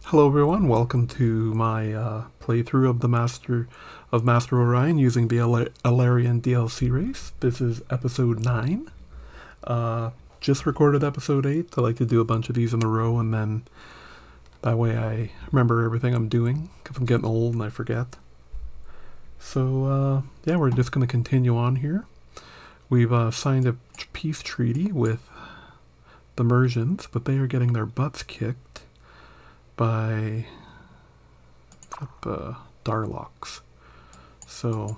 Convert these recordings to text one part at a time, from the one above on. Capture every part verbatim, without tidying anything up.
Hello everyone, welcome to my uh, playthrough of the Master of Master of Orion using the Eler Elerian D L C race. This is episode nine. Uh, just recorded episode eight. I like to do a bunch of these in a row and then that way I remember everything I'm doing because I'm getting old and I forget. So uh, yeah, we're just going to continue on here. We've uh, signed a peace treaty with the Mersians, but they are getting their butts kicked by uh, Darlocks. So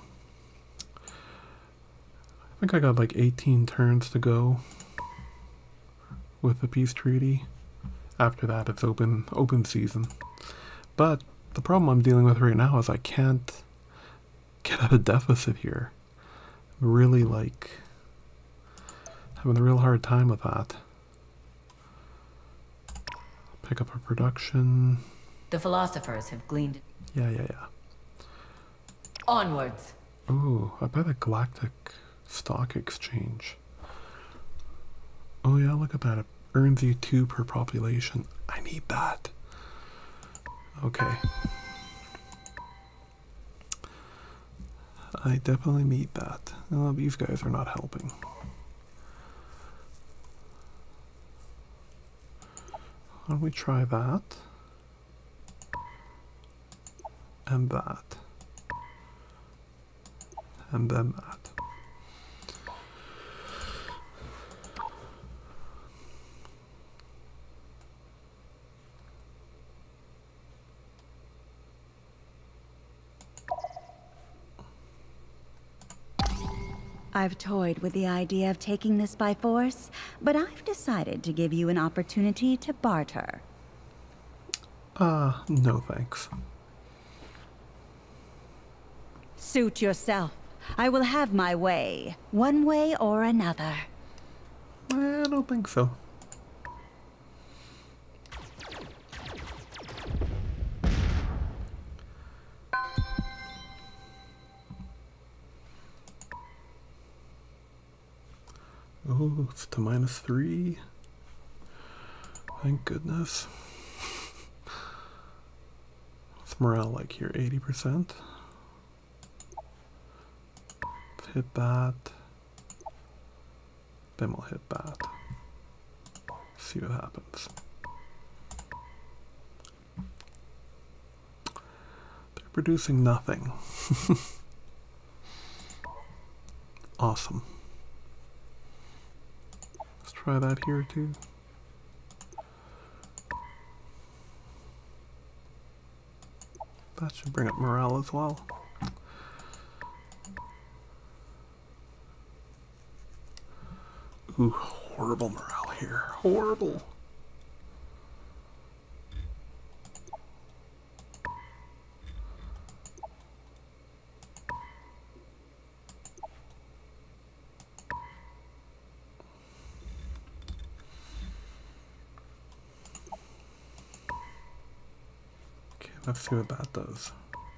I think I got like eighteen turns to go with the peace treaty. After that it's open open season. But the problem I'm dealing with right now is I can't get out of deficit here. I'm really like having a real hard time with that. Pick up a production. The philosophers have gleaned. Yeah, yeah, yeah. Onwards. Ooh, I bet a galactic stock exchange. Oh yeah, look at that. It earns you two per population. I need that. Okay. I definitely need that. Oh, these guys are not helping. Why don't we try that? And that. And then that. I've toyed with the idea of taking this by force, but I've decided to give you an opportunity to barter. Uh, no thanks. Suit yourself. I will have my way, one way or another. I don't think so. Oh, it's to minus three. Thank goodness. What's morale like here? eighty percent? Let's hit that. Then we'll hit that. See what happens. They're producing nothing. Awesome. Try that here too. That should bring up morale as well. Ooh, horrible morale here. Horrible. Let's see what that does.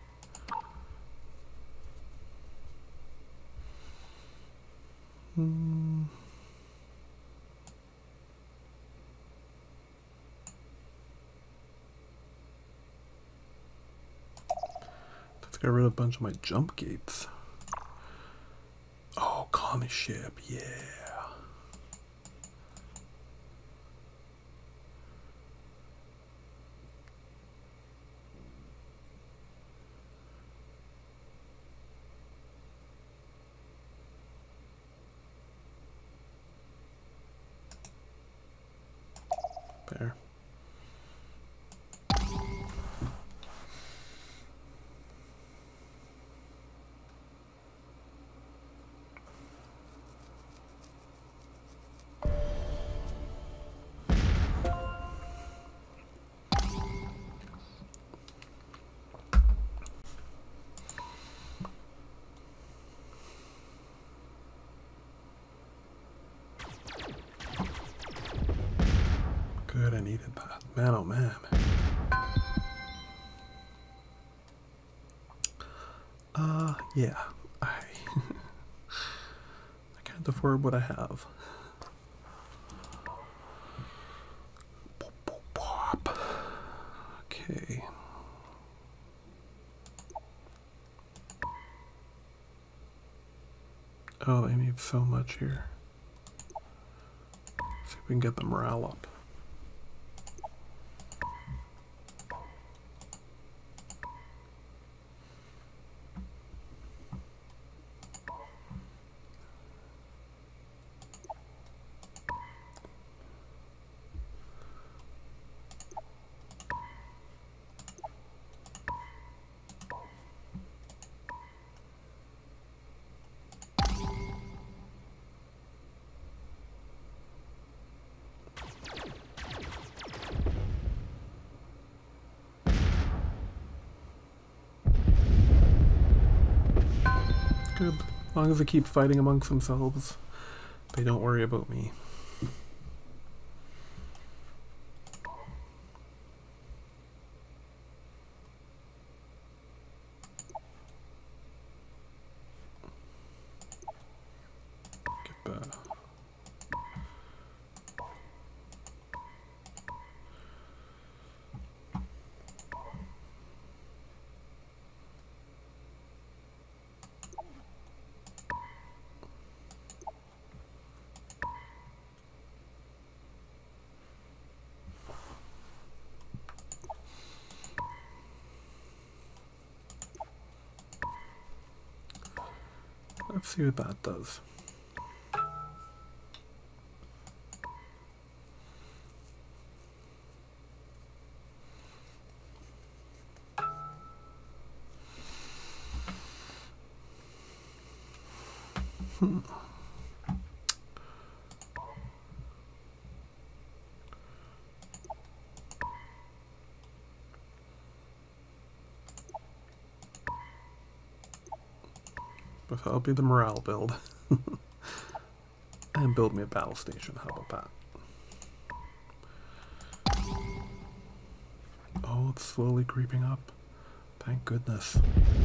Hmm. Let's get rid of a bunch of my jump gates. Oh, common ship, yeah. There. Good, I needed that. Man, oh man. Uh, yeah. I, I can't afford what I have. Okay. Oh, they need so much here. See if we can get the morale up. Good. As long as they keep fighting amongst themselves, they don't worry about me. Get that. Let's see what that does. Hmm. But that'll be the morale build. And build me a battle station, how about that? Oh, it's slowly creeping up. Thank goodness.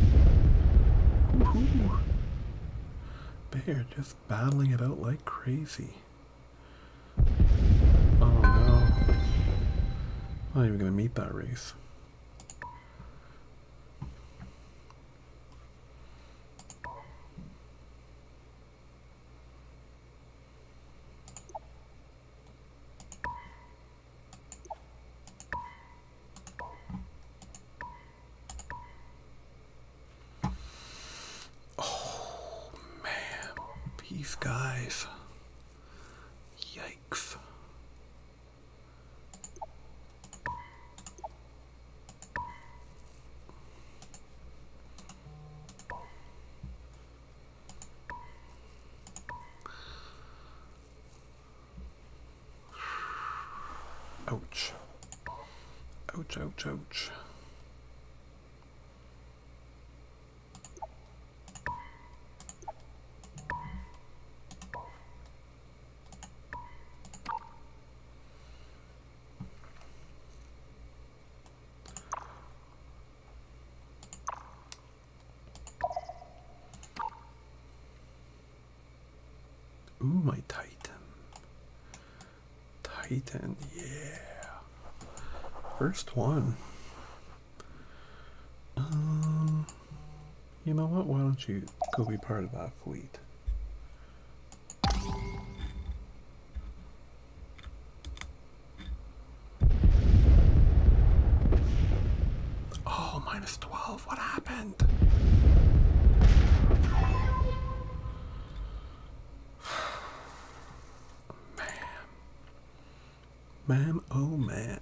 Woohoo! They are just battling it out like crazy. Oh no. I'm not even gonna meet that race. These guys. Yikes. Ouch. Ouch, ouch, ouch. Ooh, my Titan. Titan, yeah. First one. Um, you know what? Why don't you go be part of that fleet? Oh, minus twelve. What happened? Man, oh man.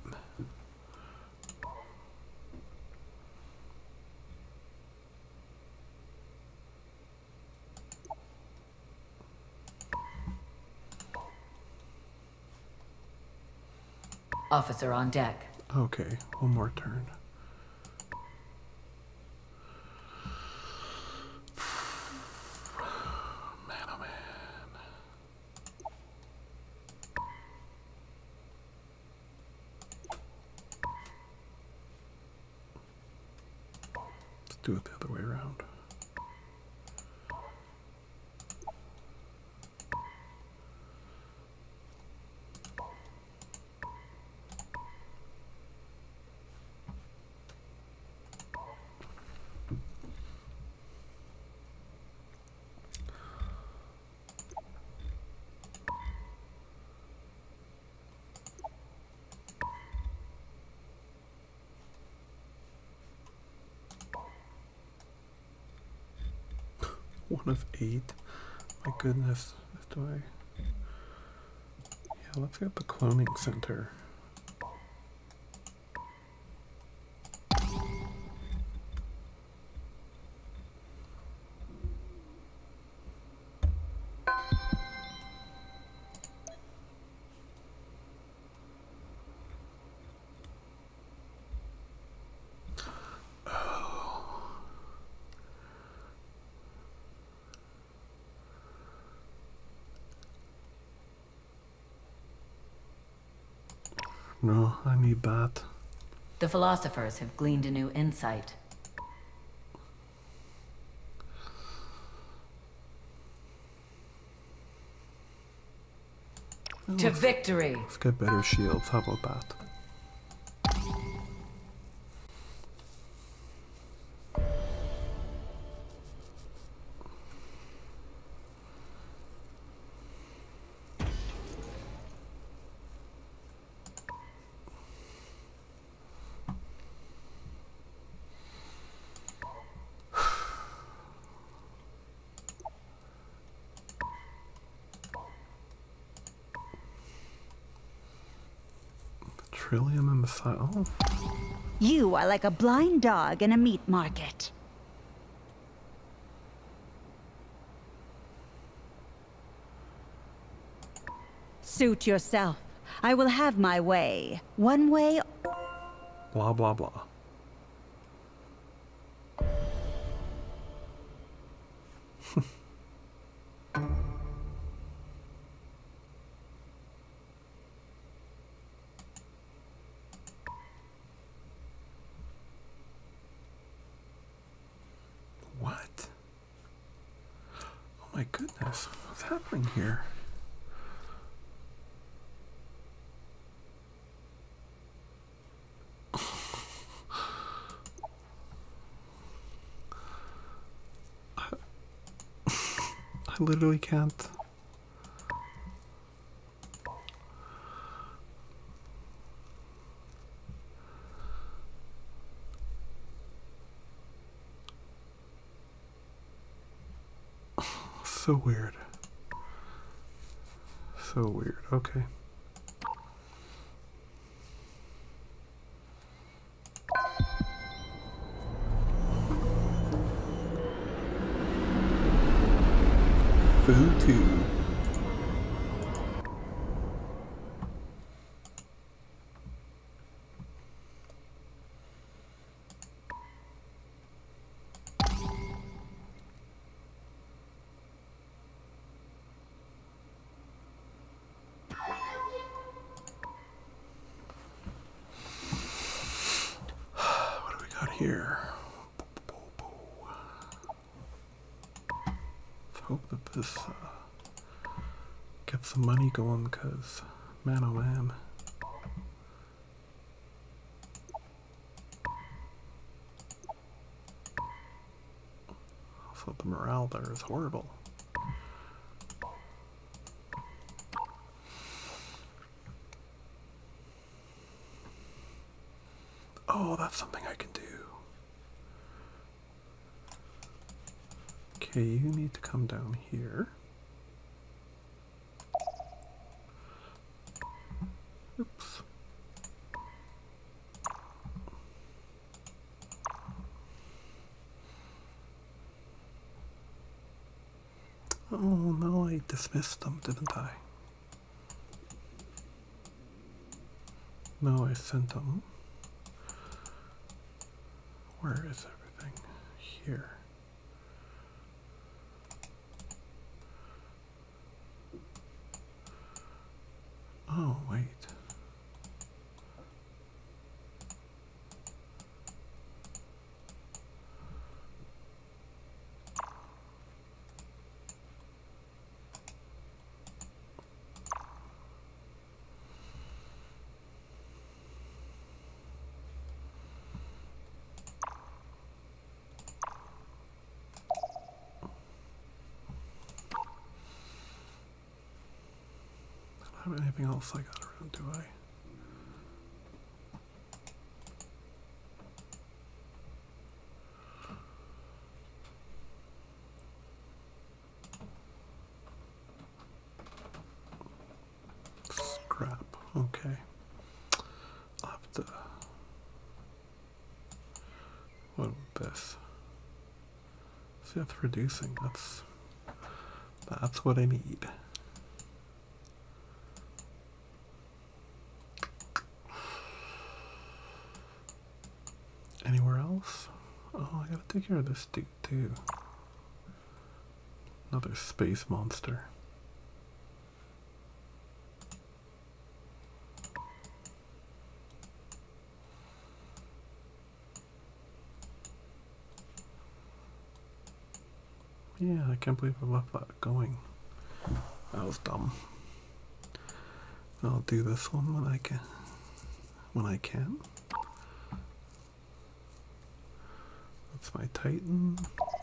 Officer on deck. Okay, one more turn. Man, oh man. Let's do it the other way around. One of eight. My goodness. Do I... Yeah, let's get the cloning center. No, I need that. The philosophers have gleaned a new insight. Oh, to let's, victory! Let's get better shields. How about that? Trillium and Messiah. Oh. You are like a blind dog in a meat market. Suit yourself. I will have my way. One way. Blah, blah, blah. What? Oh my goodness, what's happening here? I, I literally can't. So weird. So weird. Okay. Food too. Here. Let's hope that this uh, gets some money going, because man oh man. Also, the morale there is horrible. Oh, that's something I can do. Okay, you need to come down here. Oops. Oh no, I dismissed them, didn't I? No, I sent them. Where is everything? Here. Oh, wait. I don't have anything else I got around, do I? this. See, that's reducing. That's that's what I need. Anywhere else? Oh, I gotta take care of this dude too. Another space monster. Yeah, I can't believe I left that going. That was dumb. I'll do this one when I can. When I can. That's my Titan.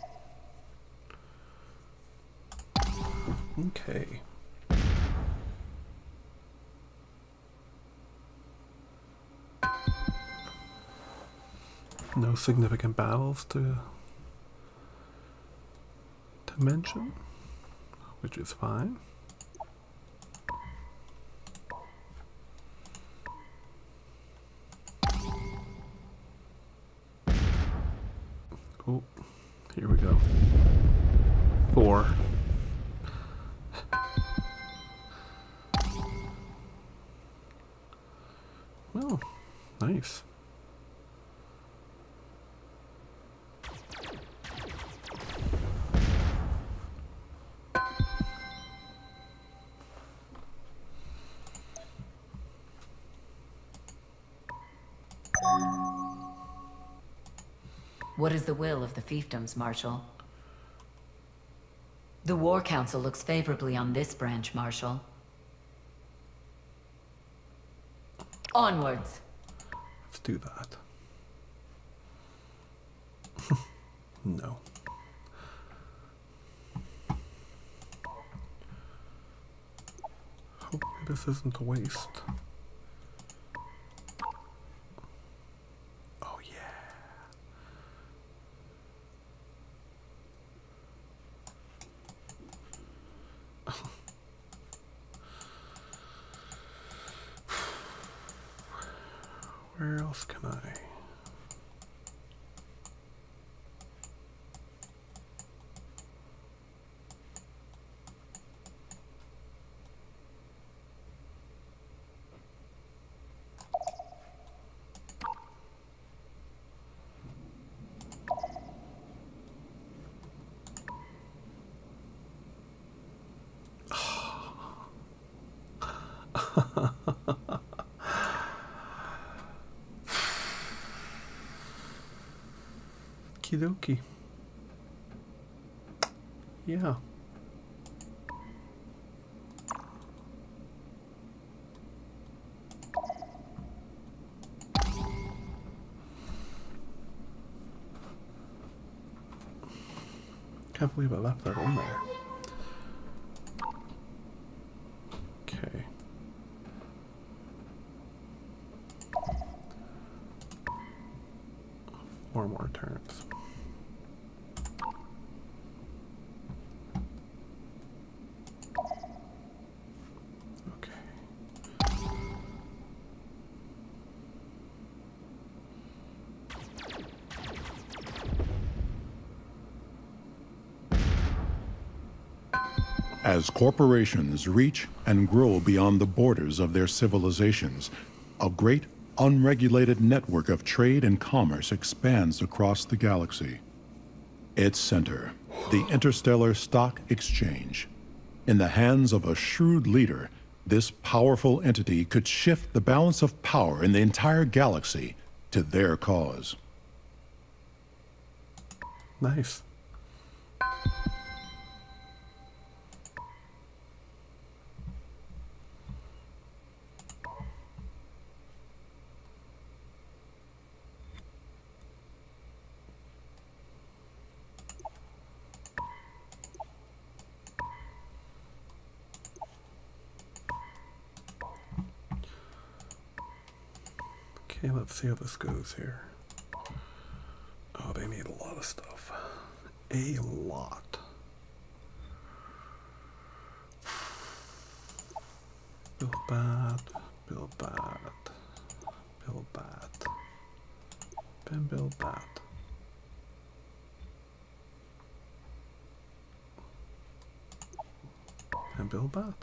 Okay. No significant battles to to mention, which is fine. Oh, here we go. Four. Well, nice. What is the will of the fiefdoms, Marshal? The War Council looks favorably on this branch, Marshal. Onwards! Let's do that. No. Hopefully this isn't a waste. Oh yeah. Where else can I? Okie dokie. Yeah. Can't believe I left that in there. Okay. Four more turns. As corporations reach and grow beyond the borders of their civilizations, a great, unregulated network of trade and commerce expands across the galaxy. Its center, the Interstellar Stock Exchange. In the hands of a shrewd leader, this powerful entity could shift the balance of power in the entire galaxy to their cause. Nice. Okay, let's see how this goes here. Oh, they need a lot of stuff. A lot. Build that, build that, build that, then build that. build that?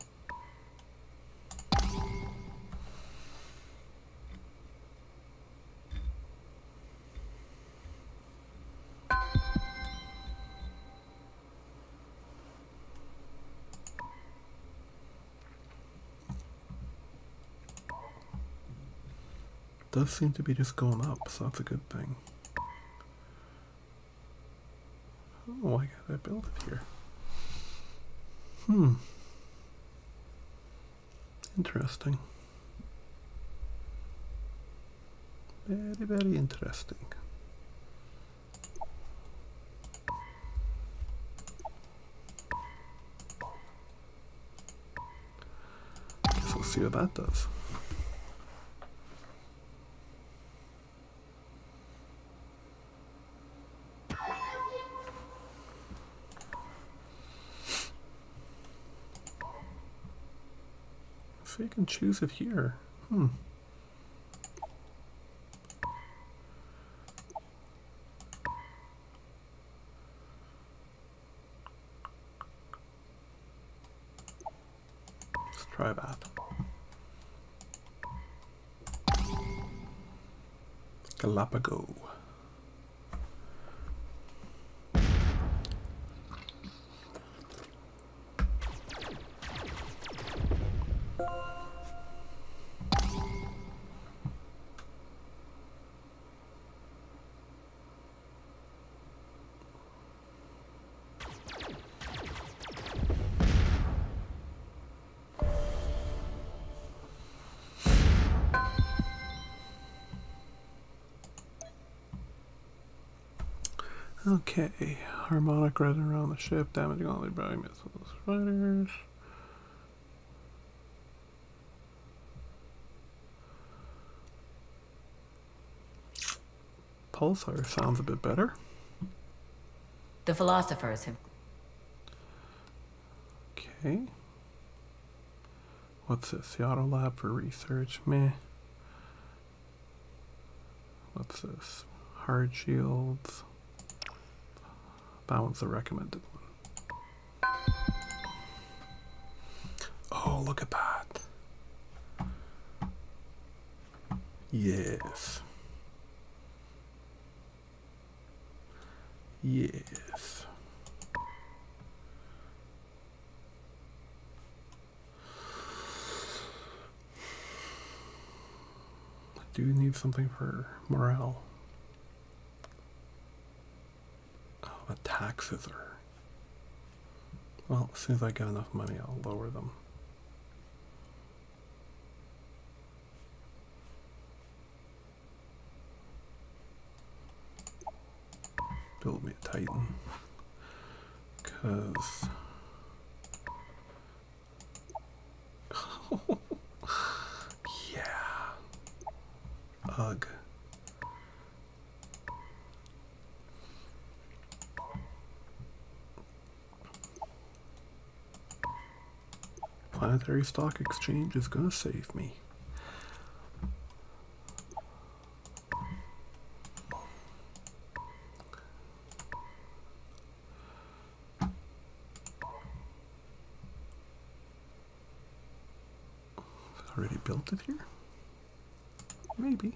Does seem to be just going up, so that's a good thing. Oh, why can't I build it here? Hmm. Interesting. Very, very interesting. Guess we'll see what that does. So you can choose it here. Hmm. Let's try that. Galapagos. Okay, harmonic resin around the ship, damaging all the brownie missiles, fighters. Pulsar sounds a bit better. The philosophers have... Okay. What's this? The auto lab for research. Meh. What's this? Hard shields. That one's the recommended one. Oh, look at that. Yes. Yes. I do need something for morale. The taxes are... Well, as soon as I get enough money, I'll lower them. Build me a Titan. Because... yeah. Ugh. Planetary Stock Exchange is gonna save me. Already built it here? Maybe.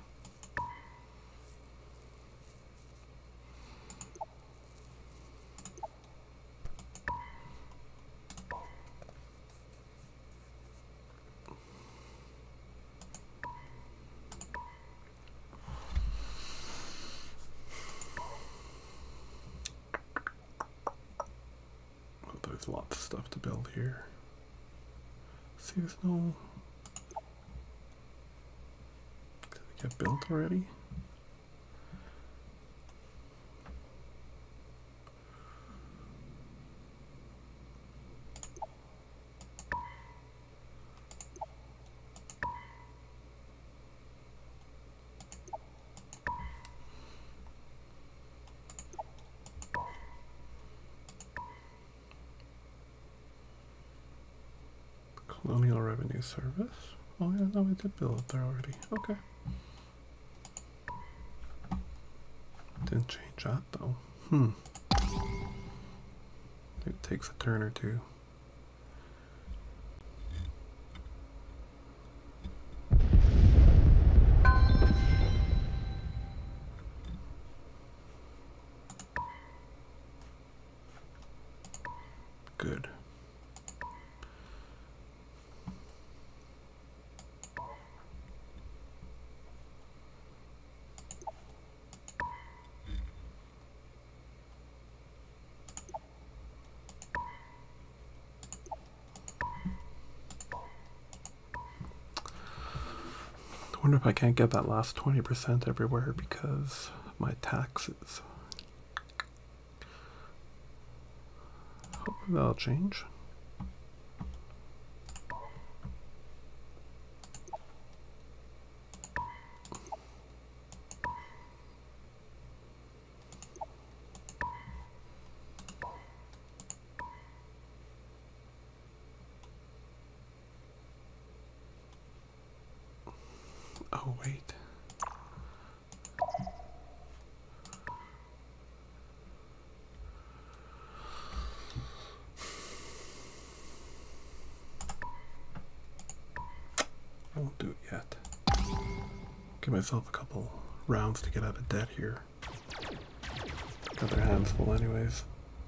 There's lots of stuff to build here. See, there's no... Did it get built already? Colonial Revenue Service. Oh yeah, no, we did build it there already. Okay. Didn't change that though. Hmm. It takes a turn or two. wonder if I can't get that last twenty percent everywhere because of my taxes. Hopefully that'll change. Oh, wait. I won't do it yet. Give myself a couple rounds to get out of debt here. Got their hands full anyways.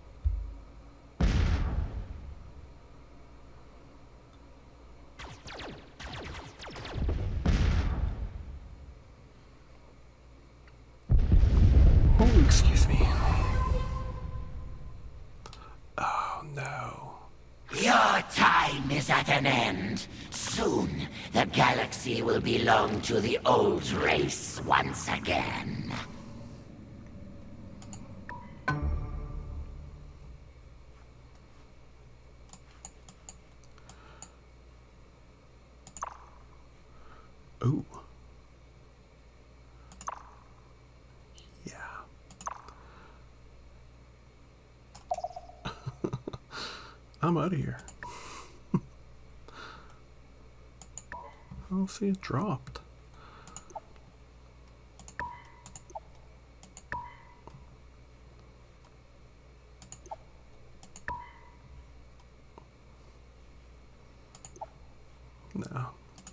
Oh, excuse me. Oh, no. Your time is at an end. Soon, the galaxy will belong to the old race once again. Oh. Yeah. I'm out of here. I don't see it dropped. No.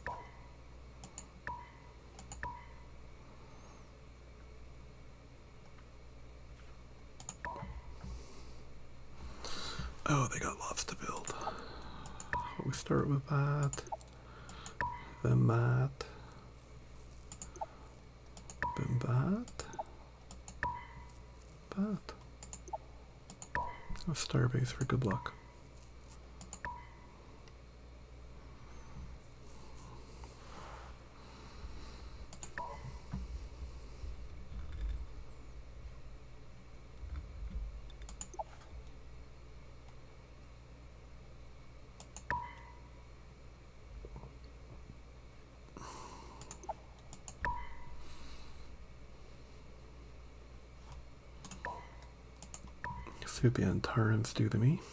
Oh, they got lots to build. We start with that. Then that, then that, that. A starbase for good luck. See what the Antarans do to me.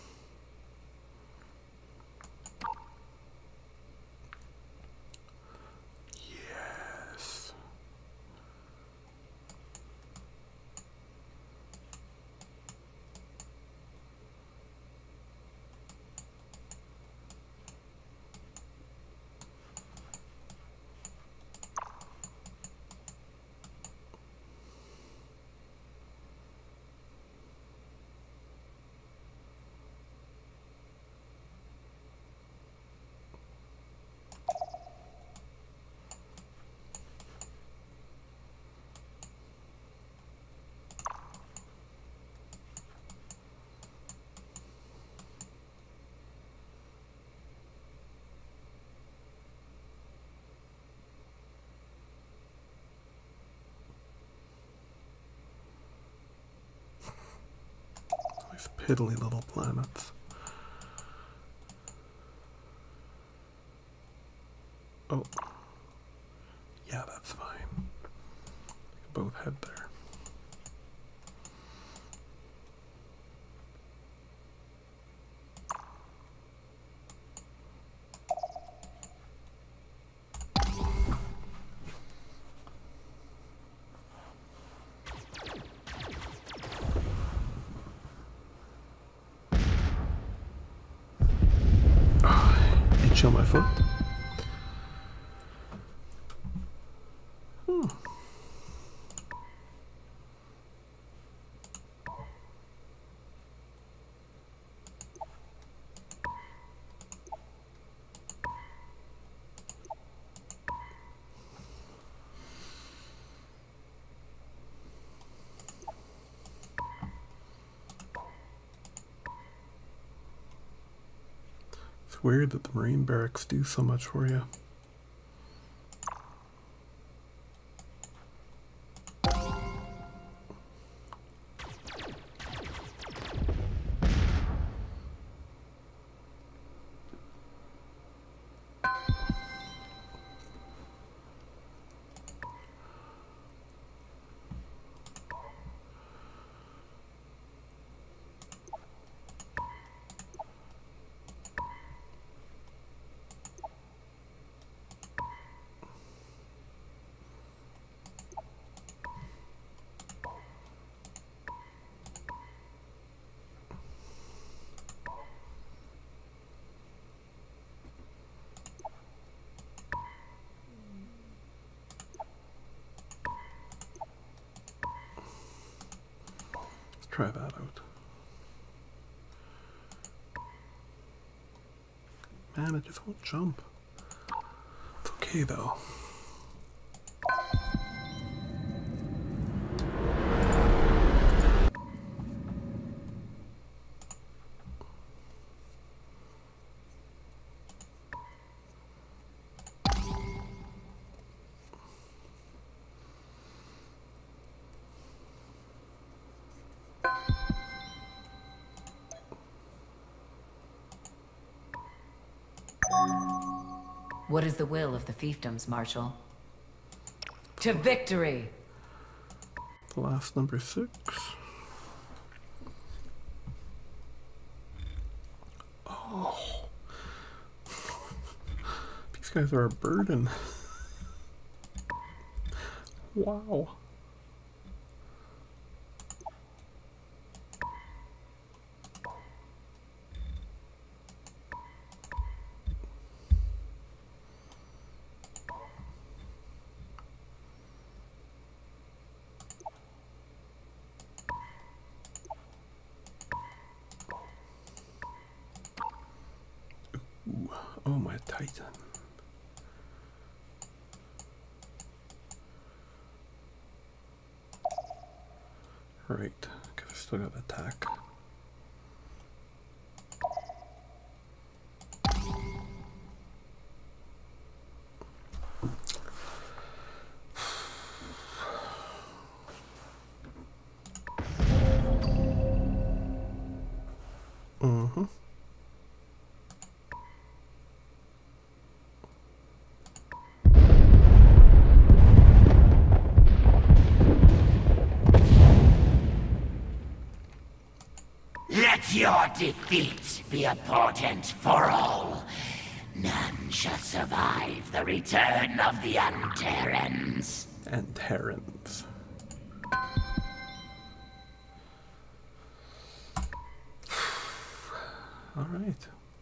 Yes. These piddly little planets. Oh. Yeah, that's fine. Both head there. Itch on my foot. Hmm. It's weird that the Marine barracks do so much for you. try that out. Man, it just won't jump. It's okay though. What is the will of the fiefdoms, Marshal? To victory! The last number six. Oh. These guys are a burden. Wow. Oh, my Titan. Right, because I still got attack. Mm-hmm. Let your defeat be a portent for all. None shall survive the return of the Unterans. And Terrans. All right.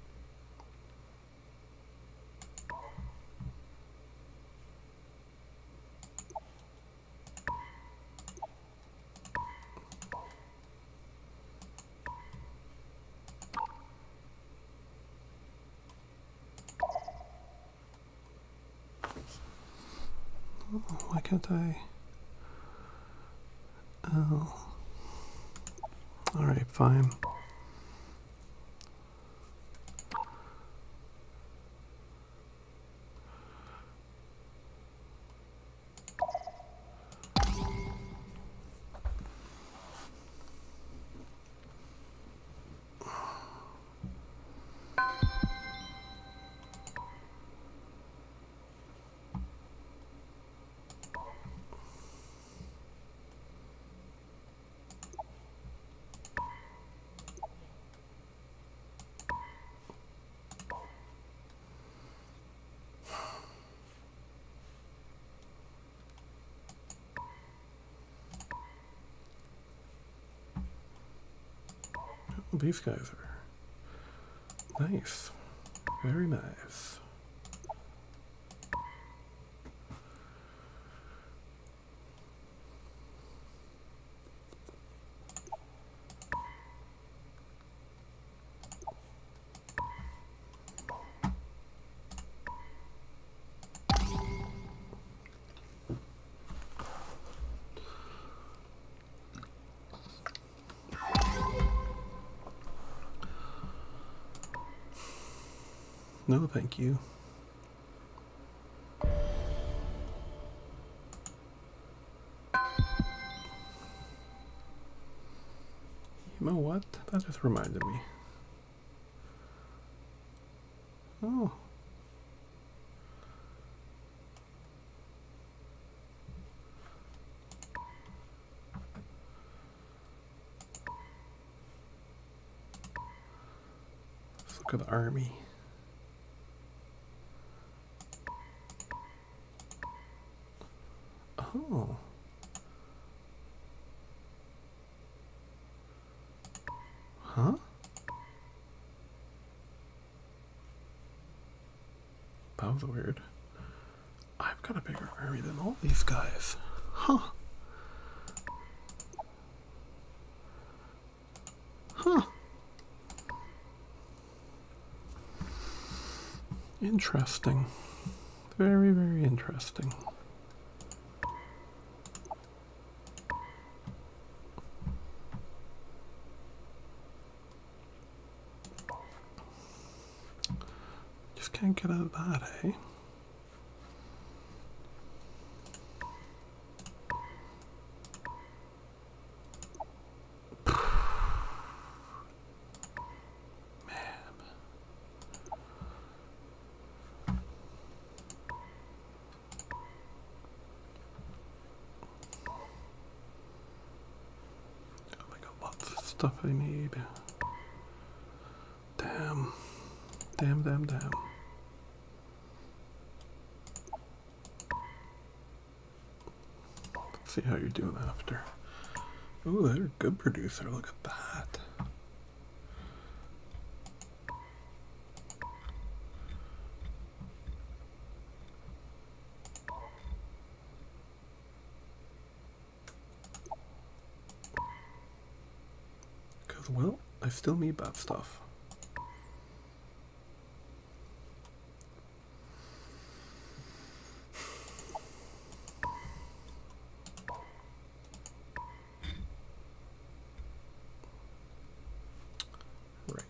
Oh, why can't I? Oh. All right, fine. These guys are nice. Very nice. No, thank you. You know what? That just reminded me. Oh. Let's look at the army. Oh. Huh? That was weird. I've got a bigger army than all these guys. Huh. Interesting. Very, very interesting. Just can't get out of that, eh? Stuff I need. Damn. Damn, damn, damn. Let's see how you're doing after. Oh, they're a good producer. Look at that. Well, I still need that stuff. Right.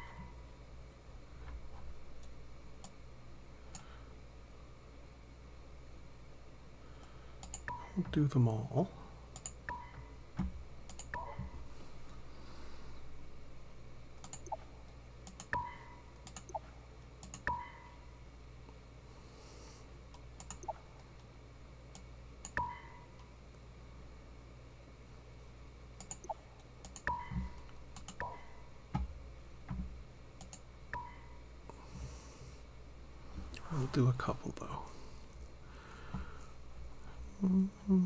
I'll do them all. We'll do a couple though. Mm-hmm.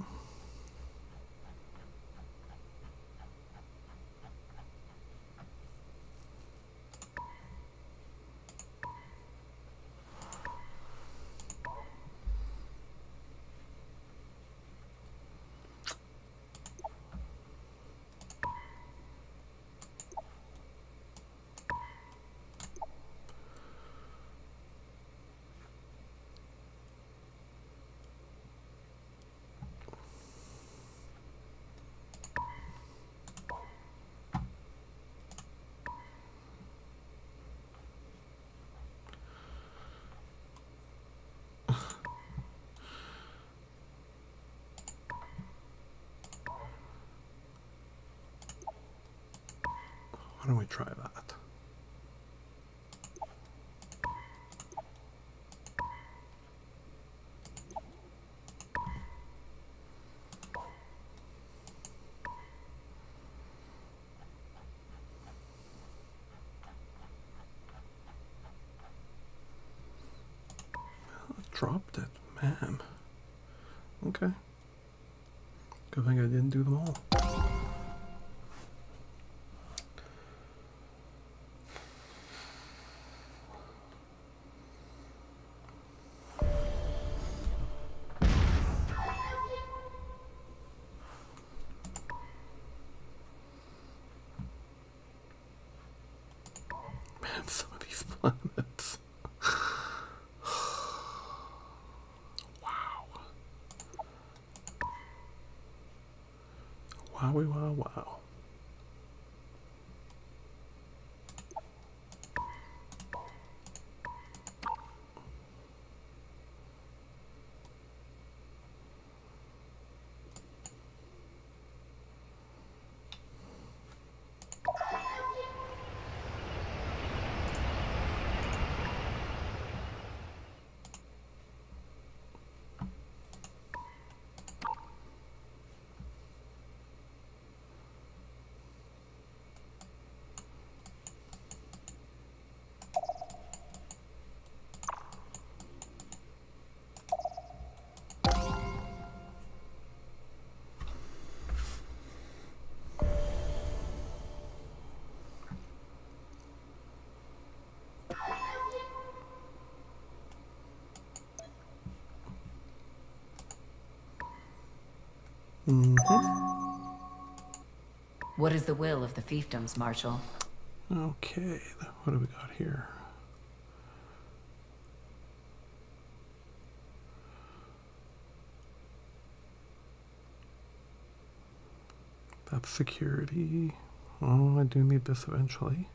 Why don't we try that? I dropped it, man. Okay. Good thing I didn't do them all. Some of these planets. Wow. Wowie, wow, wow. Mm-hmm. What is the will of the fiefdoms, Marshal? Okay, what do we got here? That's security. Oh, I do need this eventually.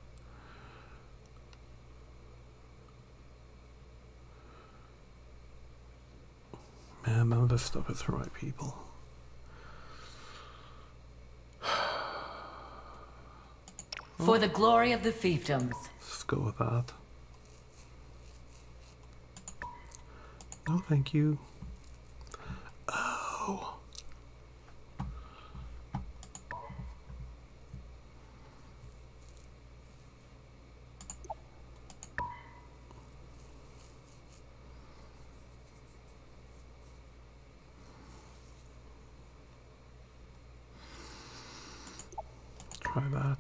Man, none of this stuff is for my people. For the glory of the fiefdoms. Let's go with that. No, thank you. Oh. Try that.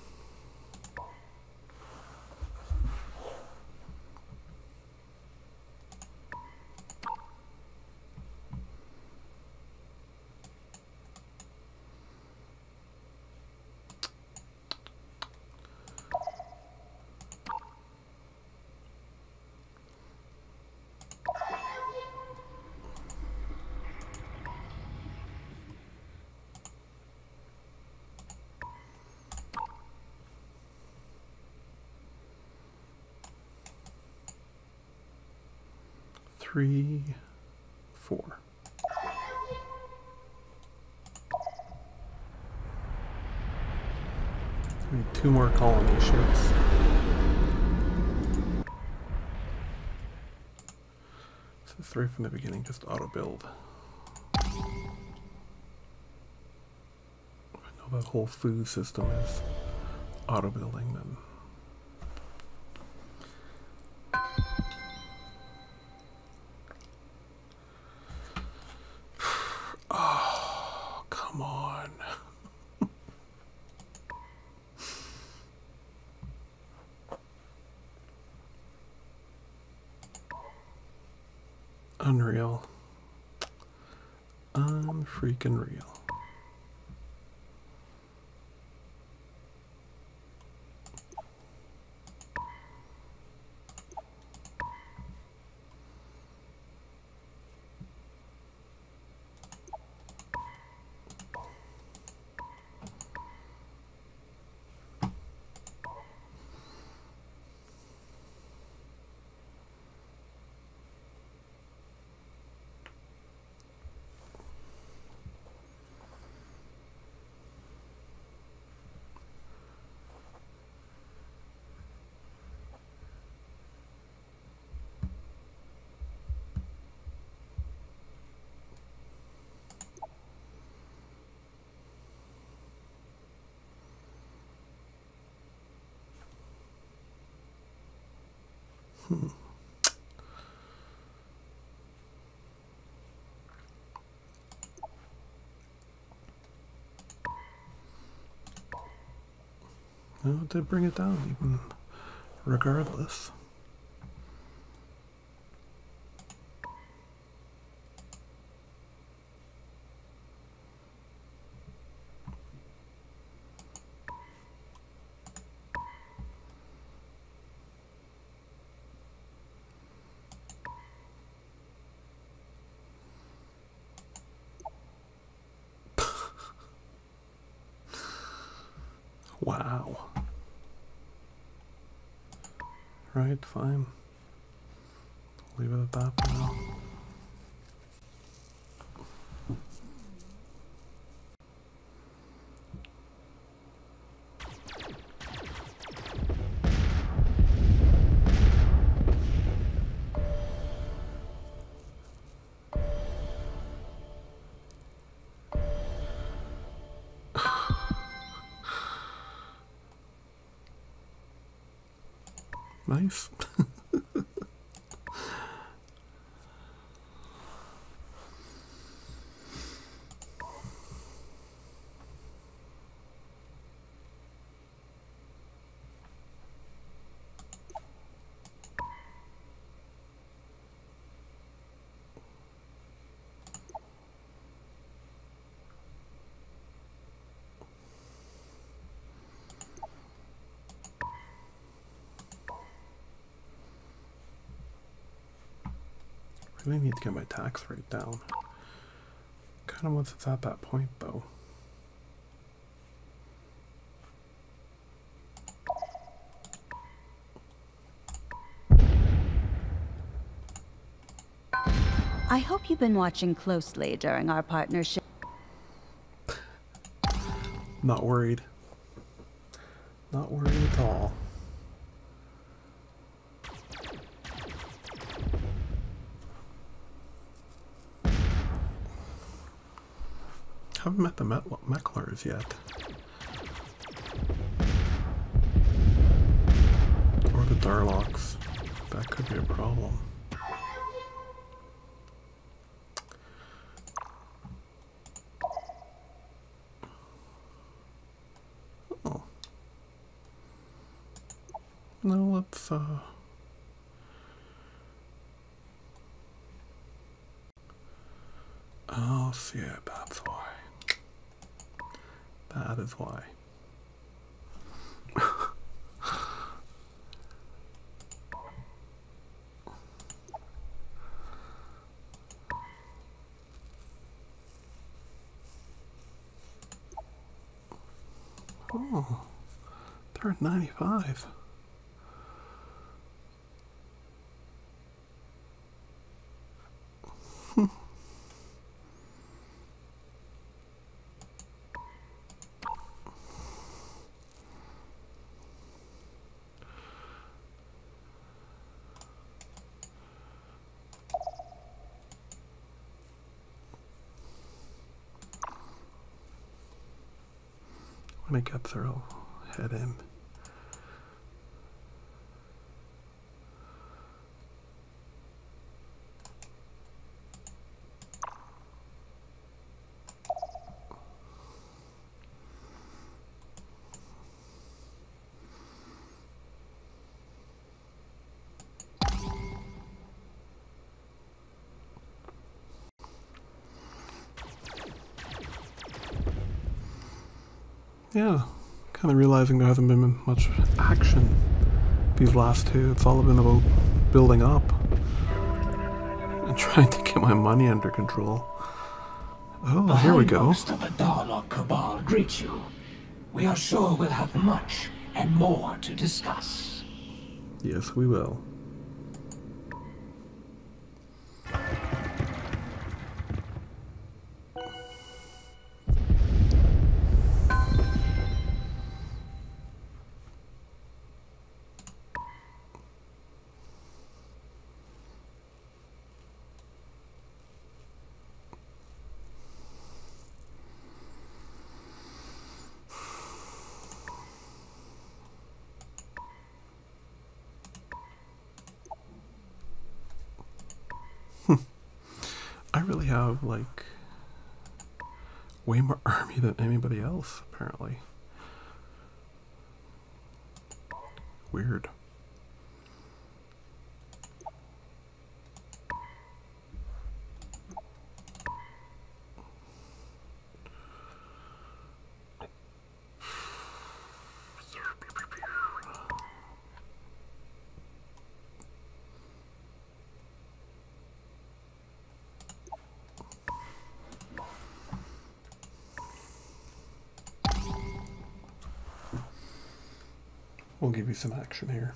Three, four. We need two more colony ships. So it's right from the beginning, just auto build. I know the whole food system is auto building them. Unreal. Unfreaking real. Hmm. Well, it did bring it down, even regardless. Wow. Right, fine. Leave it at that for now. Nice. I really need to get my tax rate down. Kind of once it's at that point, though. I hope you've been watching closely during our partnership. Not worried. Not worried at all. Haven't met the Mecklers yet. Or the Darlocks. That could be a problem. Oh. No, let's, uh... oh, see it, that's why. That is why. Oh, they're at ninety-five. When it gets there, I'll head in. Yeah, kind of realizing there hasn't been much action these last two. It's all been about building up and trying to get my money under control. Oh, here we go. Most of the Darlock Cabal greet you. We are sure we'll have much and more to discuss. Yes, we will. I really have, like, way more army than anybody else, apparently. Weird. We'll give you some action here.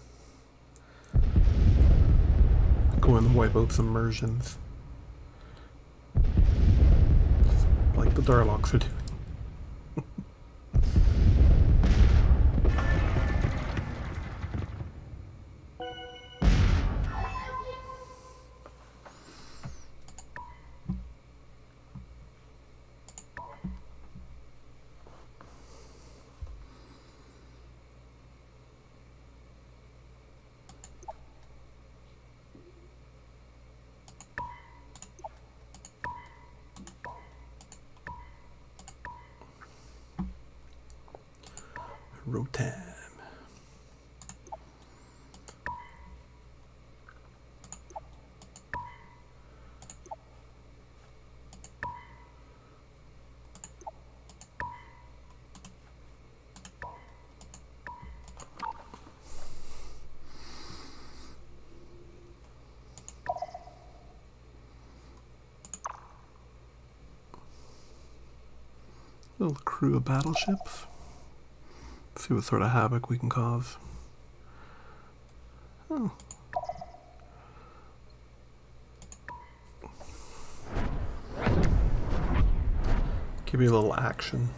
Go in and wipe out some immersions. Like the Darlocks are doing. Rotan. Little crew of battleships. See what sort of havoc we can cause. Oh. Give you a little action.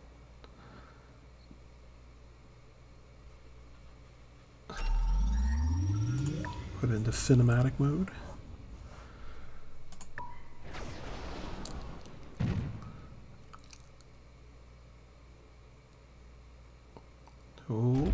Put it into cinematic mode. Oh.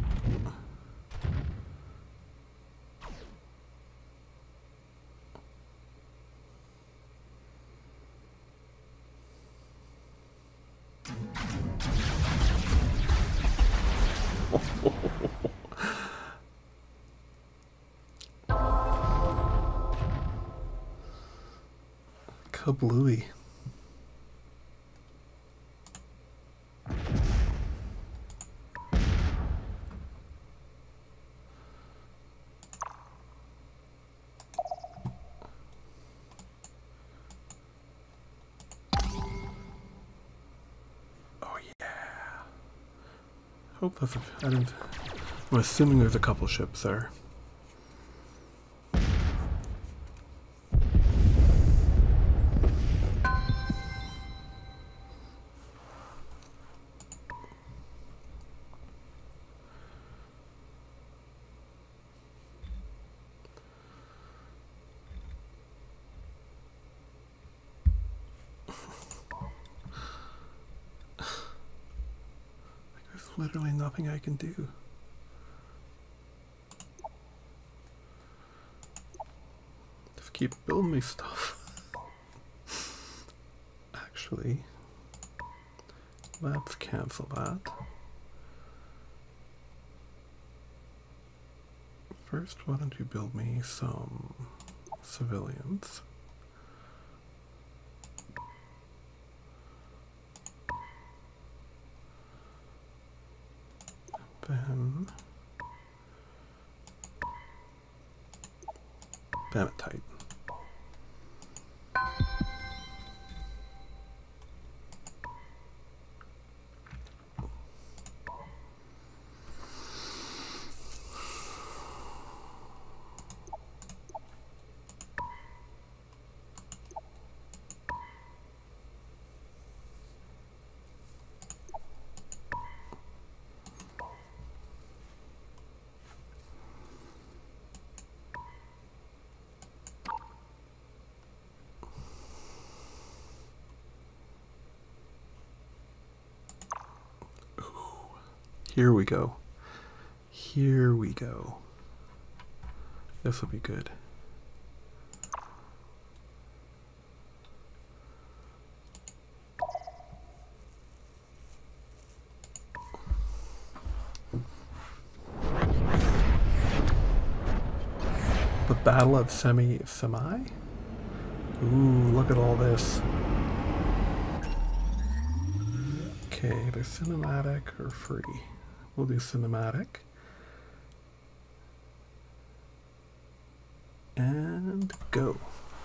Kablooey. Oh yeah. Hope that's a, I didn't, I'm assuming there's a couple ships there. Literally nothing I can do. Just keep building me stuff. Actually, let's cancel that. First, why don't you build me some civilians? Then bam it tight. Here we go. Here we go. This will be good. The Battle of Semi Semi? Ooh, look at all this. Okay, either cinematic or free. We'll do cinematic. And go.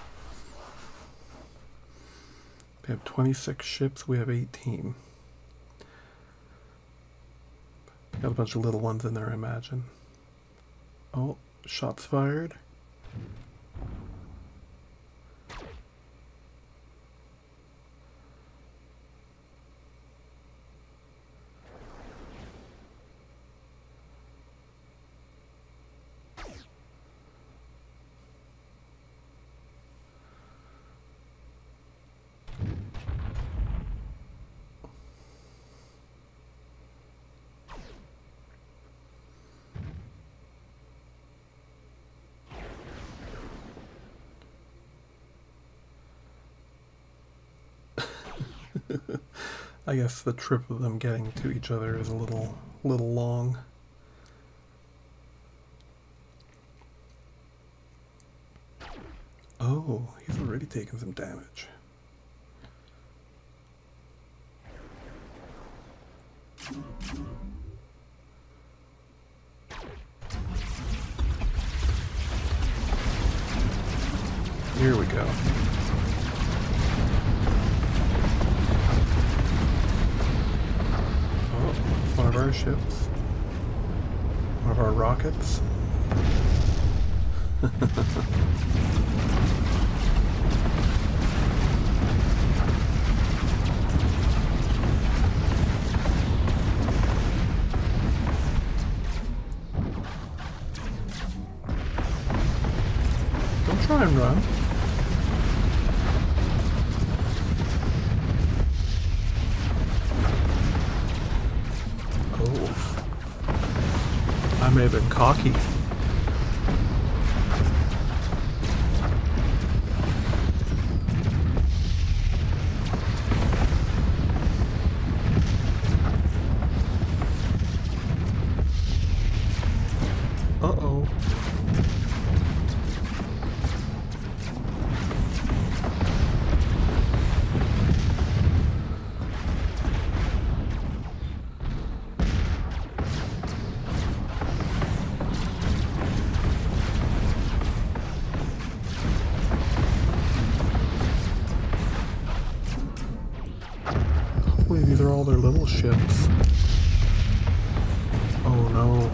We have twenty-six ships, we have eighteen. Got a bunch of little ones in there, I imagine. Oh, shots fired. I guess the trip of them getting to each other is a little, little long. Oh, he's already taken some damage. Here we go. One of our ships, one of our rockets. try and run. Oh. I may have been cocky. Uh-oh. Hopefully these are all their little ships. Oh no.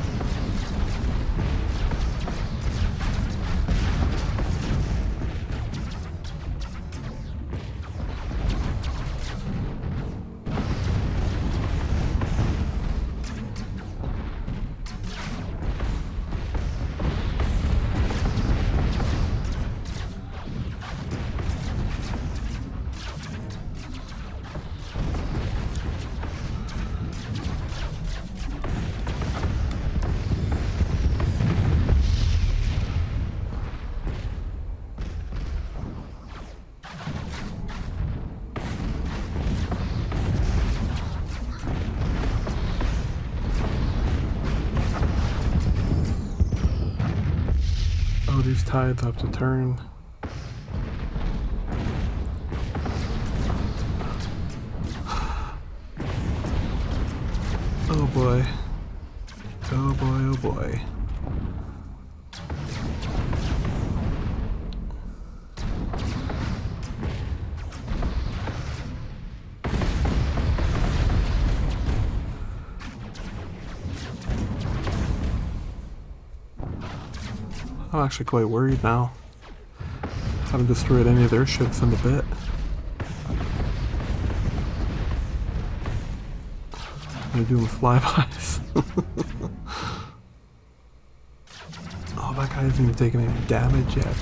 These tides have to turn. Oh boy. Oh boy, oh boy. I'm actually quite worried now. Haven't destroyed any of their ships in a bit. They're doing flybys. Oh, that guy hasn't even taken any damage yet.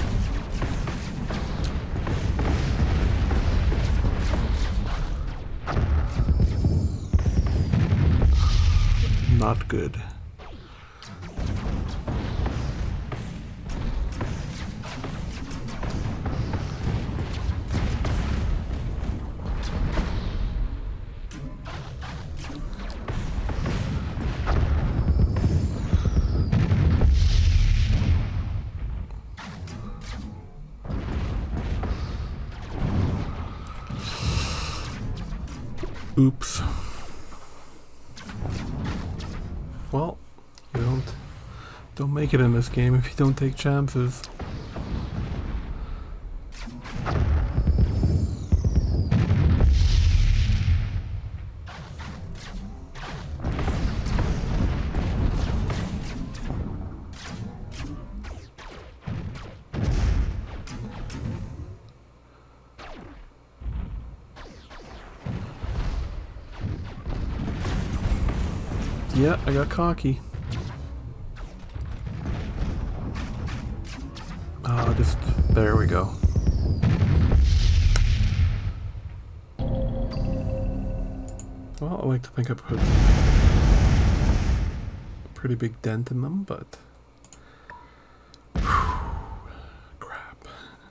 Not good. Oops. Well, you don't don't make it in this game if you don't take chances. Yeah, I got cocky. Uh, just, there we go. Well, I like to think I put a pretty big dent in them, but... crap.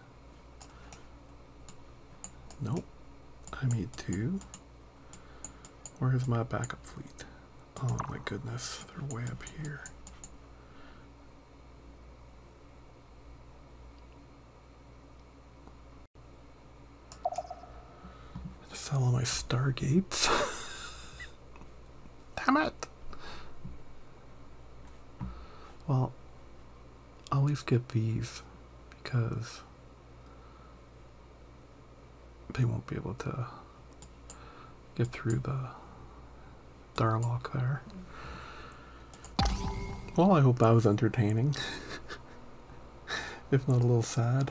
Nope. I need two. Where's my backup fleet? Oh my goodness, they're way up here. Sell all my stargates. Damn it! Well, I'll at least get these because they won't be able to get through the Darlock there. Well, I hope that was entertaining. If not a little sad.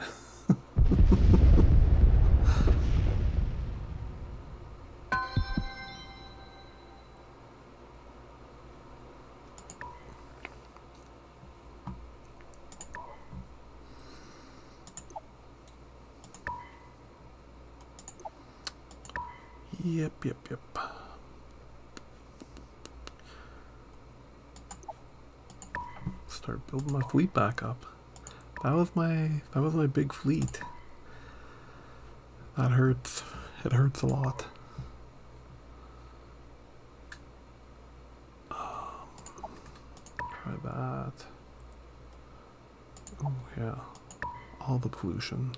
Yep, yep, yep. Start building my fleet back up. That was my that was my big fleet. That hurts. It hurts a lot. Um, try that. Oh yeah. All the pollution.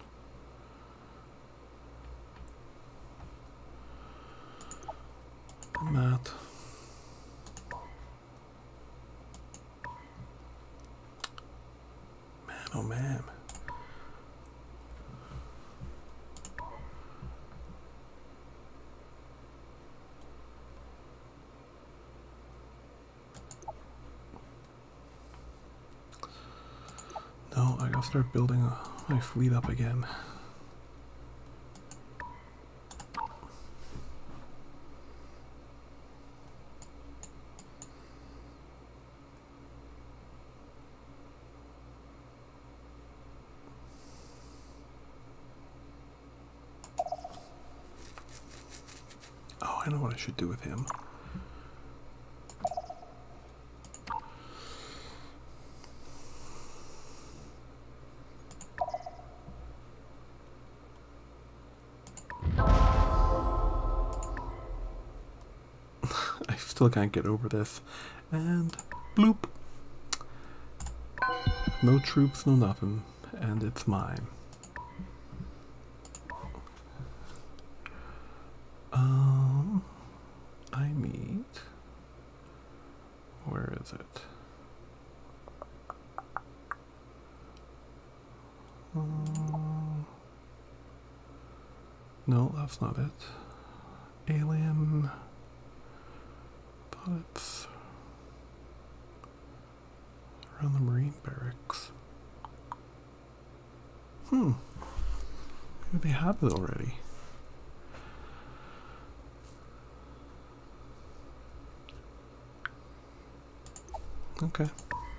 And that. Man, oh man. No, I gotta start building a, my fleet up again. Oh, I know what I should do with him. Still can't get over this. And bloop. No troops, no nothing. And it's mine. Um, I need... Where is it? Um, no, that's not it. Alien... It's around the Marine barracks. Hmm. Maybe they have it already. Okay.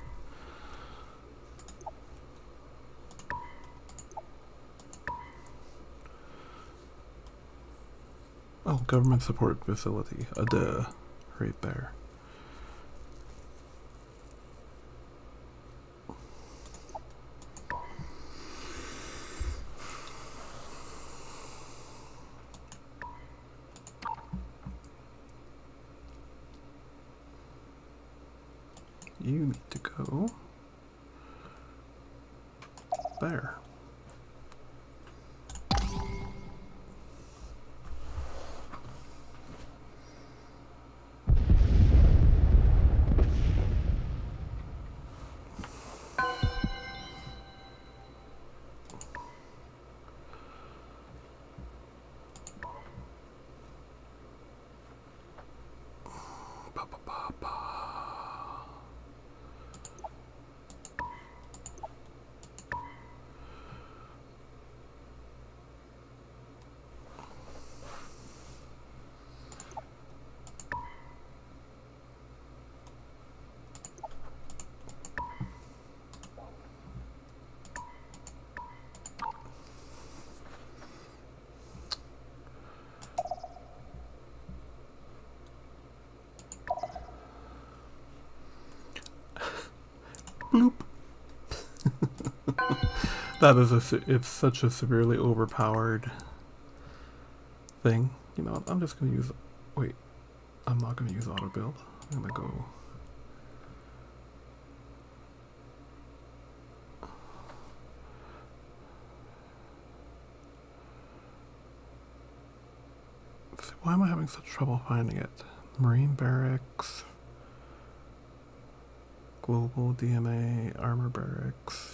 Oh, government support facility. A duh. Right there. You need to go there. Bloop. That is a, it's such a severely overpowered thing. You know, I'm just gonna use, wait, I'm not gonna use auto build. I'm gonna go. See, why am I having such trouble finding it? Marine barracks. Global D M A, armor barracks,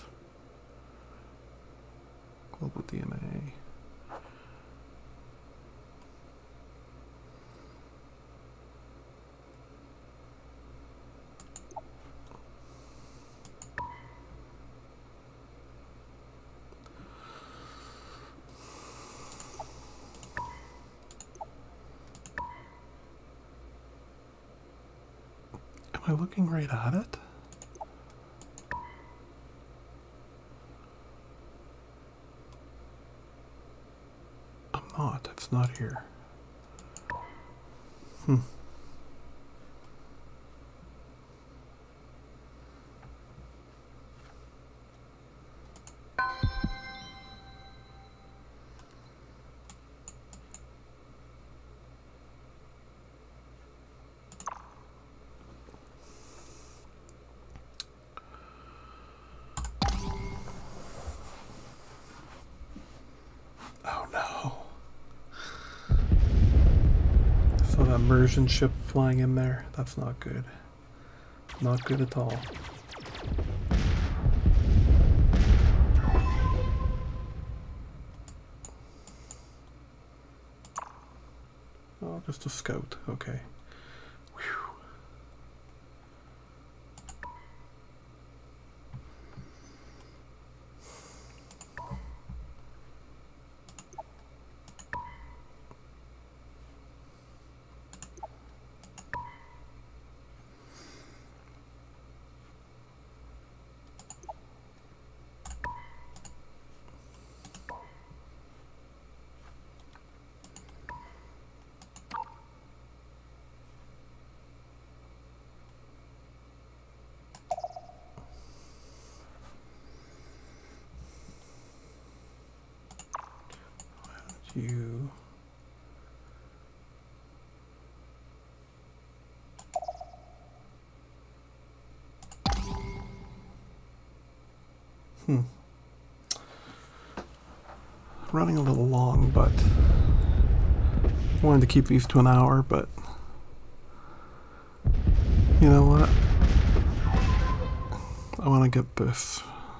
global D M A. Am I looking right at it? Not, it's not here. Hmm. Oh no. So that immersion ship flying in there, that's not good. Not good at all. Oh, just a scout, okay. Whew. You hmm running a little long, but I wanted to keep these to an hour, but you know what, I want to get this.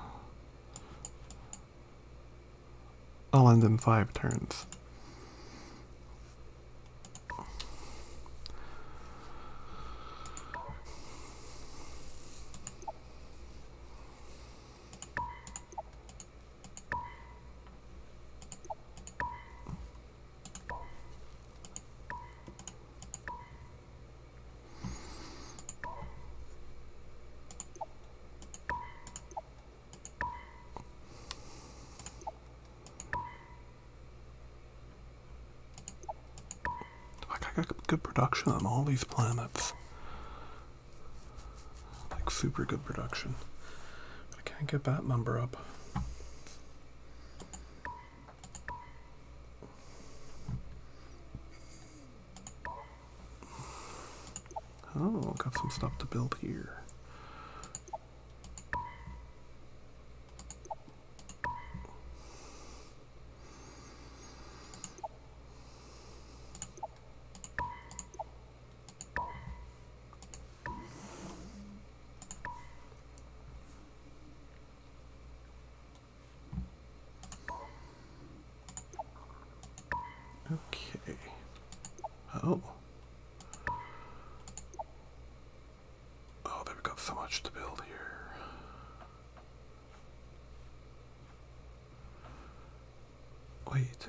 I'll end in five turns. I got good production on all these planets. Like super good production. I can't get that number up. Oh, got some stuff to build here. Okay. Oh. Oh, they've got so much to build here. Wait.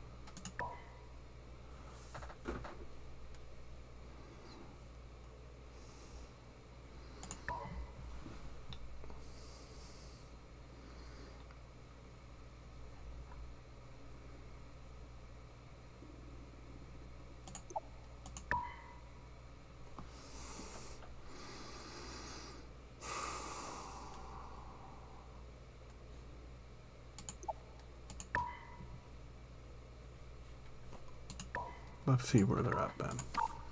Let's see where they're at then.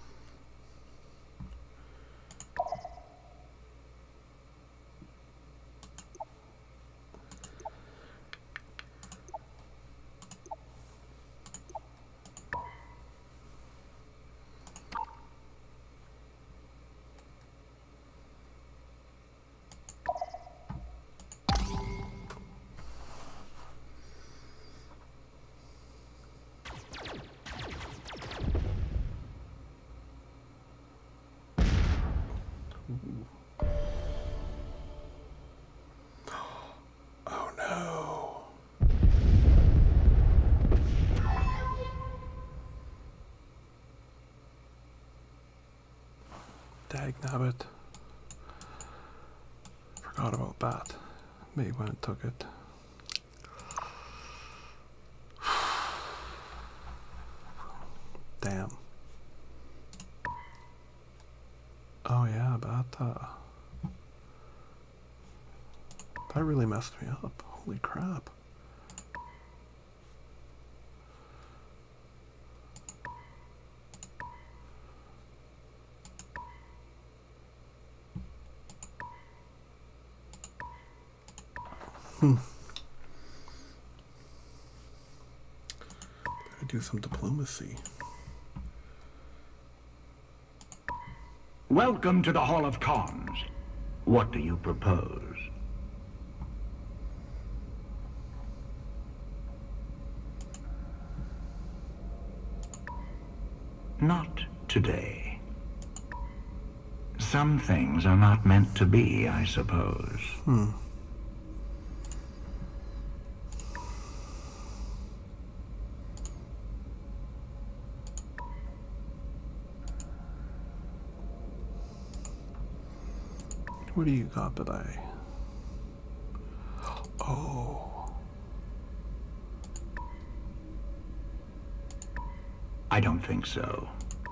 Oh no. Dagnabbit. Forgot about that. Maybe when it took it. Damn. Oh yeah, that, uh, that really messed me up. Holy crap. Hmm. Gotta do some diplomacy. Welcome to the Hall of Cons. What do you propose? Not today. Some things are not meant to be, I suppose. Hmm. What do you got today? Oh. I don't think so.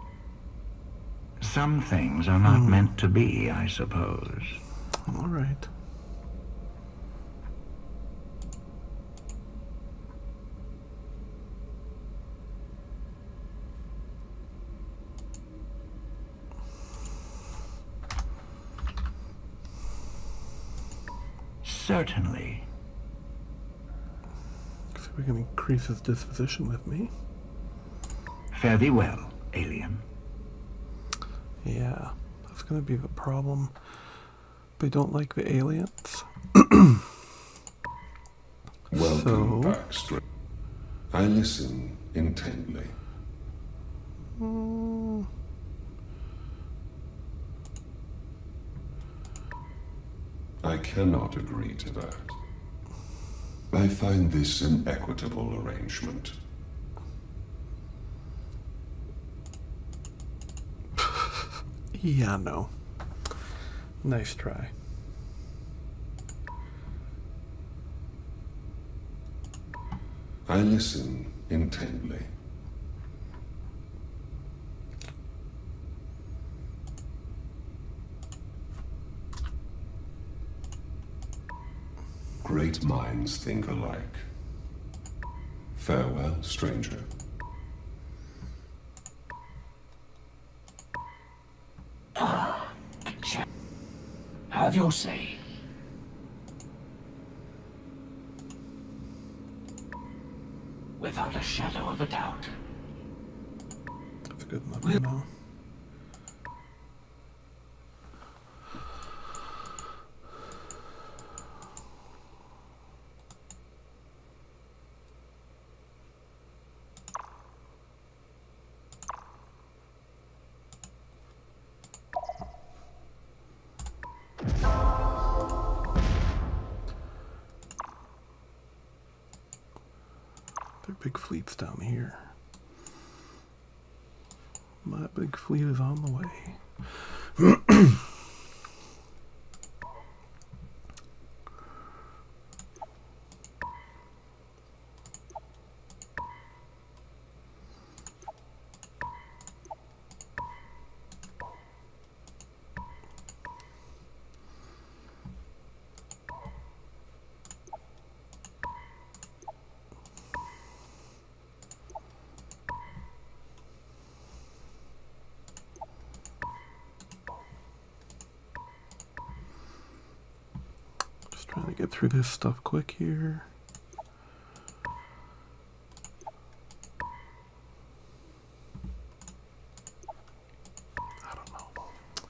Some things are not hmm. meant to be, I suppose. All right. Certainly. So we can increase his disposition with me. Fare thee well, alien. Yeah, that's gonna be the problem. They don't like the aliens. Welcome so... back, Str- I listen intently. Mm. I cannot agree to that. I find this an equitable arrangement. Yeah, no. Nice try. I listen intently. Great minds think alike. Farewell, stranger. Have your say. Without a shadow of a doubt. That's a good number now. Big fleet's down here. My big fleet is on the way. Trying to get through this stuff quick here. I don't know.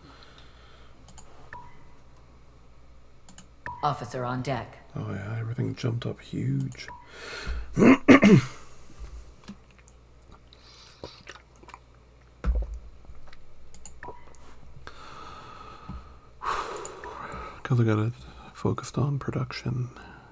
Officer on deck. Oh yeah, everything jumped up huge. Because I got it focused on production.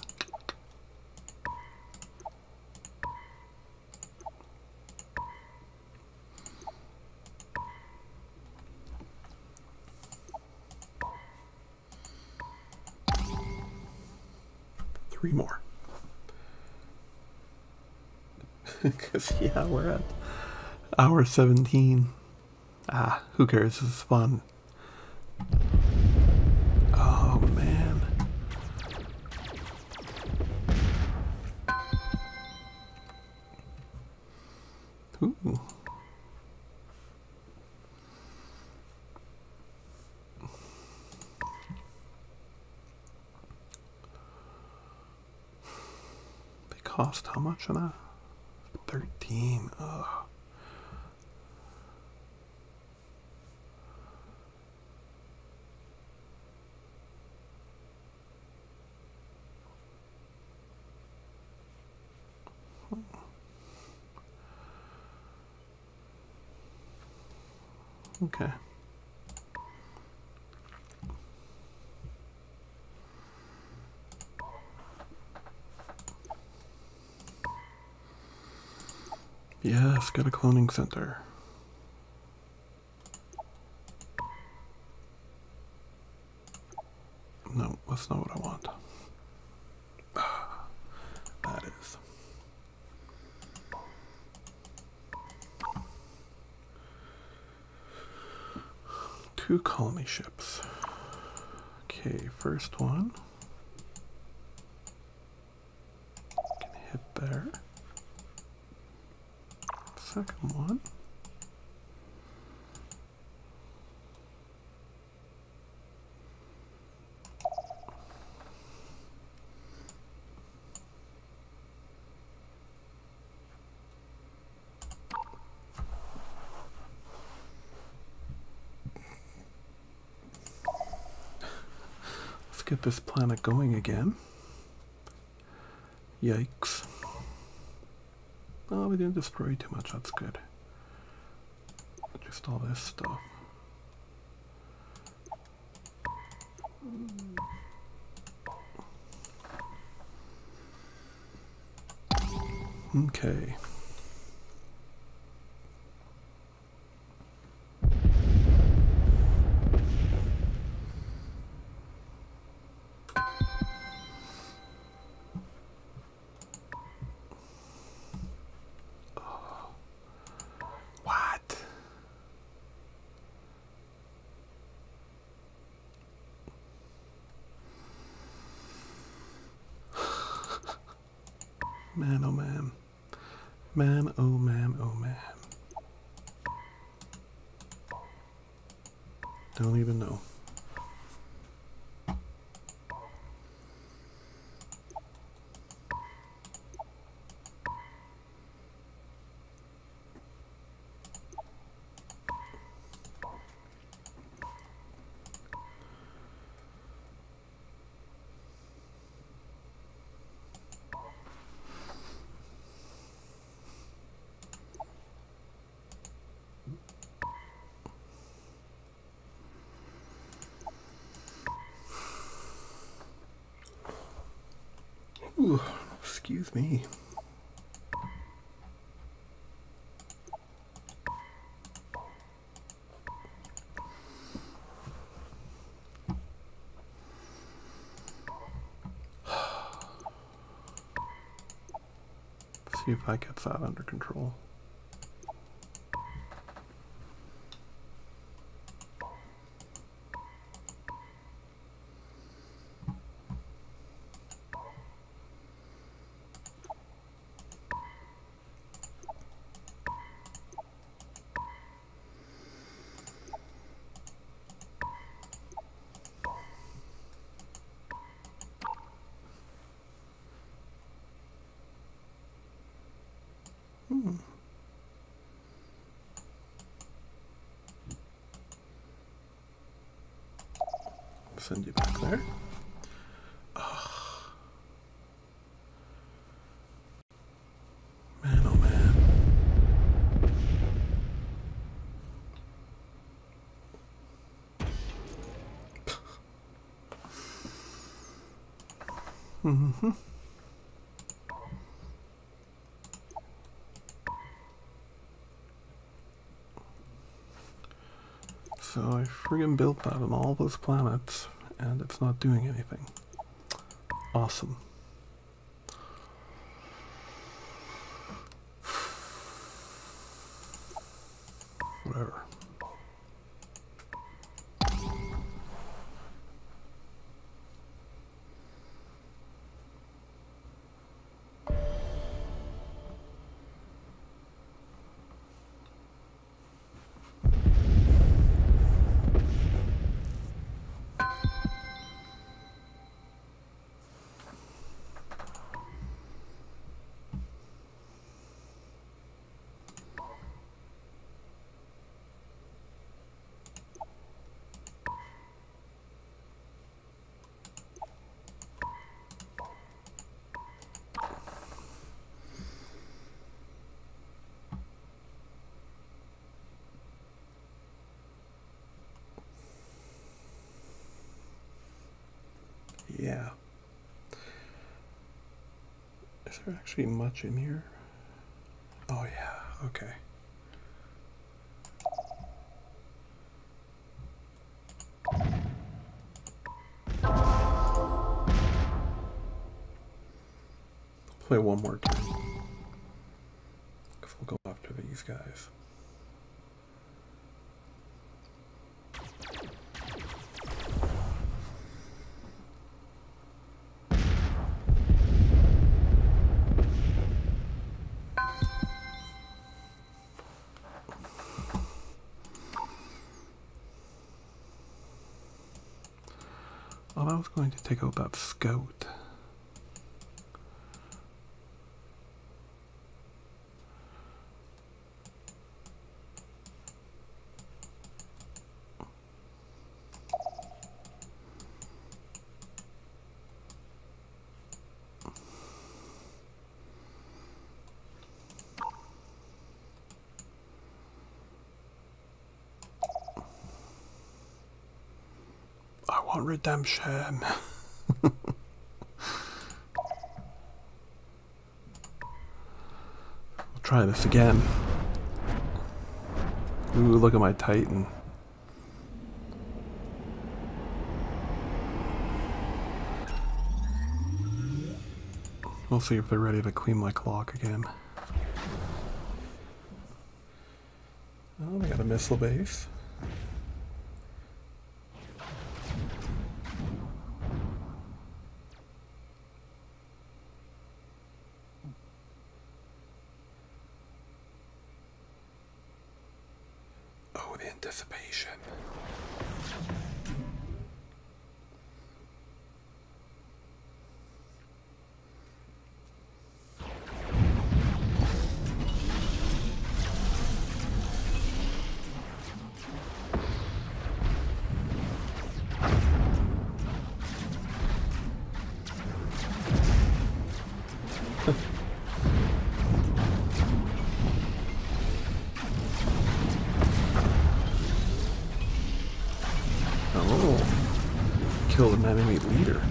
Three more. Because, yeah, we're at hour seventeen. Ah, who cares? This is fun. Oh, man. Ooh. They cost how much on that? thirteen. Ugh. Okay. Yes, get a cloning center. No, that's not what I want. That is. Two colony ships. Okay, first one. Can hit there. Second one. Let's get this planet going again. Yikes. Oh, we didn't destroy too much, that's good. Just all this stuff. Okay. Man, oh man. Man, oh man, oh man. Don't even know. Ooh, excuse me. See if I get that under control. Hmm. Send you back there. Ugh. Man, oh man. Mm-hmm. So I friggin' built that on all those planets, and it's not doing anything. Awesome. Whatever. Yeah. Is there actually much in here? Oh yeah, okay. Play one more turn. Because we'll go after these guys. Oh, I was going to take out that scout. I want redemption. We'll try this again. Ooh, look at my Titan. We'll see if they're ready to clean my clock again. Oh, they got a missile base. Oh, the anticipation. Kill an enemy leader.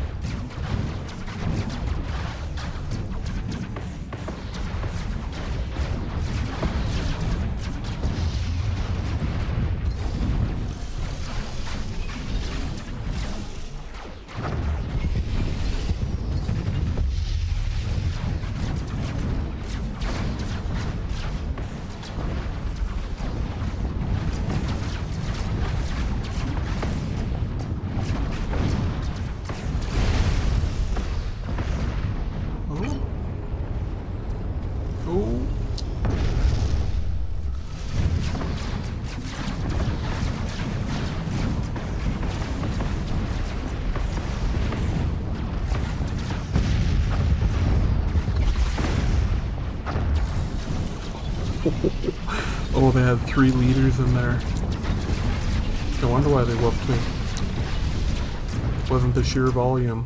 Oh, they had three leaders in there. No wonder why they whooped me. It wasn't the sheer volume.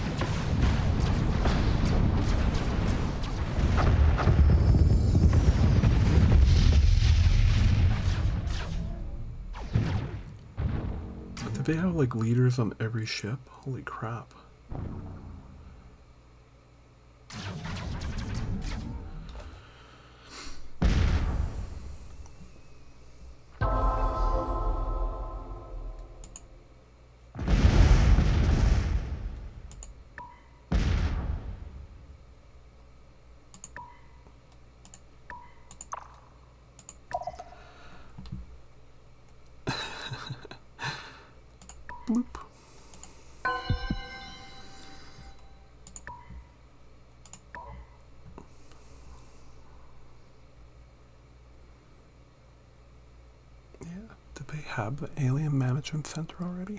Did they have like leaders on every ship? Holy crap. Bloop. Yeah, did they have the alien management center already?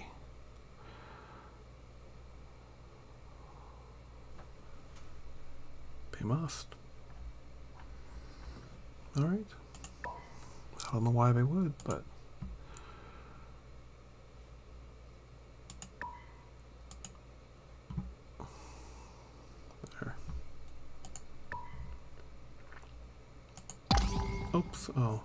They must. Alright. I don't know why they would, but oops, oh.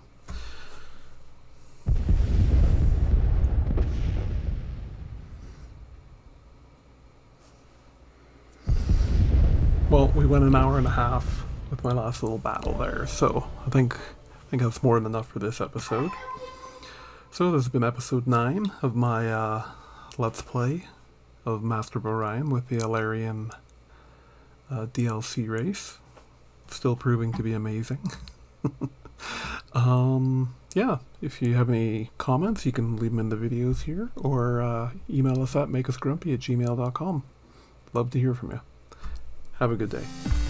well, we went an hour and a half with my last little battle there, so I think I think that's more than enough for this episode. So this has been episode nine of my uh, Let's Play of Master of Orion with the Elerian uh, D L C race. Still proving to be amazing. um, yeah, if you have any comments, you can leave them in the videos here, or uh, email us at makeusgrumpy at gmail dot com. Love to hear from you. Have a good day.